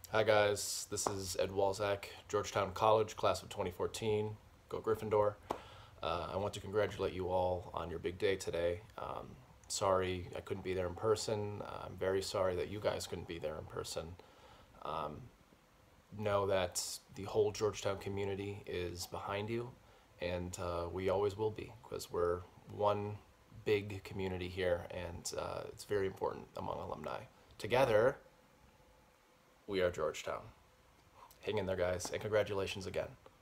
Hi guys, this is Ed Walzak, Georgetown College, class of 2014. Go Gryffindor. I want to congratulate you all on your big day today. Sorry I couldn't be there in person. I'm very sorry that you guys couldn't be there in person. Know that the whole Georgetown community is behind you, and we always will be because we're one big community here, and it's very important among alumni. Together, we are Georgetown. Hang in there, guys, and congratulations again.